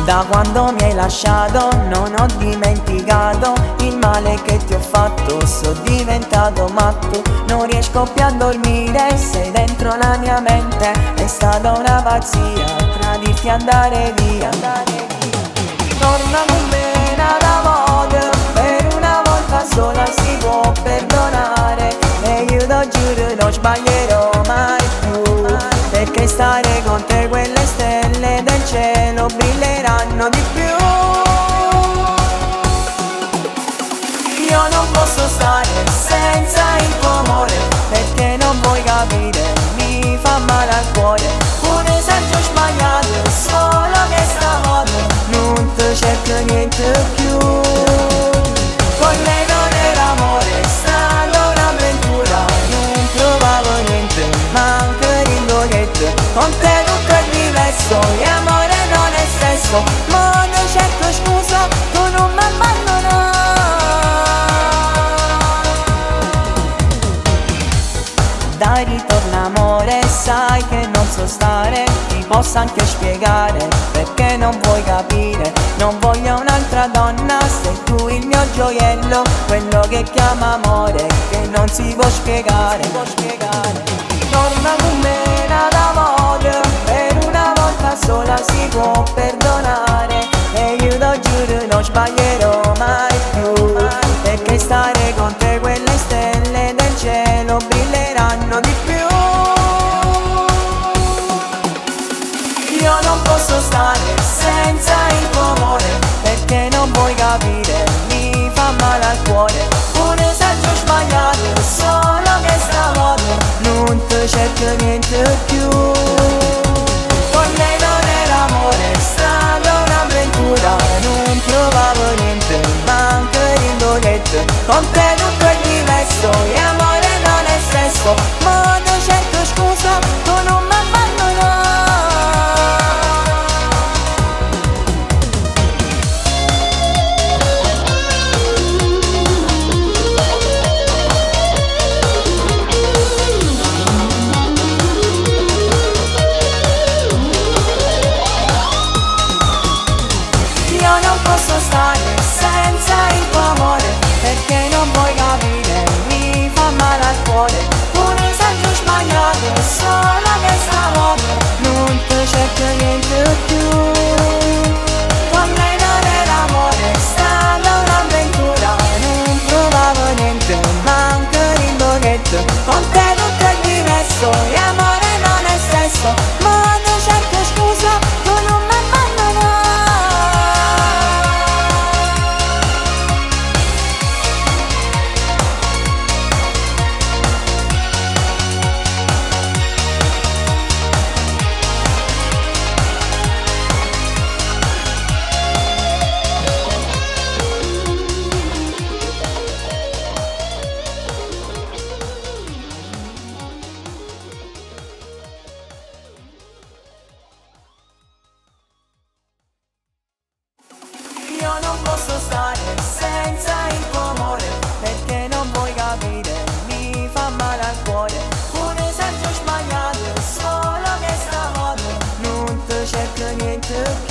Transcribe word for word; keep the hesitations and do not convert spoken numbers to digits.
Da quando mi hai lasciato non ho dimenticato il male che ti ho fatto, sono diventato matto, non riesco più a dormire, sei dentro la mia mente, è stata una pazzia tradirti e andare via. Torna con me nada modo, per una volta sola si può perdonare, e io ti giuro non sbaglierò mai più, perché stare con te quelle stelle del cielo brilleranno di più. Io non posso stare senza il tuo amore, perché non vuoi capire, mi fa male al cuore. Un esempio sbagliato, solo che stavolta non ti cerco niente più. Con lei non era amore, è stata un'avventura, non trovavo niente, manca il loghetto. Con te tutto è diverso, e amore non è sesso, ma non cerco scusa, tu non mi abbandonerai. Dai ritorno amore, sai che non so stare, ti posso anche spiegare perché non vuoi capire. Non voglio un'altra donna, sei tu il mio gioiello, quello che chiama amore, che non si può spiegare. Torna con me nada modo, per una volta sola si può perdonare, e io ti giuro non sbaglierò mai più, perché stare con te quelle stelle del cielo brilleranno di più. Io non posso stare senza il tuo amore, perché non vuoi capire, mi fa male al cuore. Un esempio sbagliato, solo che stavolta non ti cerco niente più. Con lei non era amore, è stata un'avventura, non trovavo niente, manca il loghetto. Con te tutto è diverso, e amore non è sesso, ma non cerco scusa, tu non mi abbandonerai. Posso stare senza il tuo amore, perché non vuoi capire, mi fa male al cuore. Un esempio sbagliato, solo che stavolta non ti cerco niente più. Con lei non era amore, è stata un'avventura, non provavo niente, manca il loghetto. Con te tutto è diverso, e amore non è sesso, ma non cerco scusa, tu non mi abbandonerai. Io non posso stare senza il tuo amore, perché non vuoi capire, mi fa male al cuore. Un esempio sbagliato, solo che stavolta non ti cerco niente più.